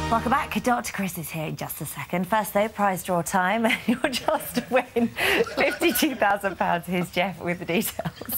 Welcome back. Dr. Chris is here in just a second. First, though, prize draw time. You're just to win £52,000. Here's Jeff with the details.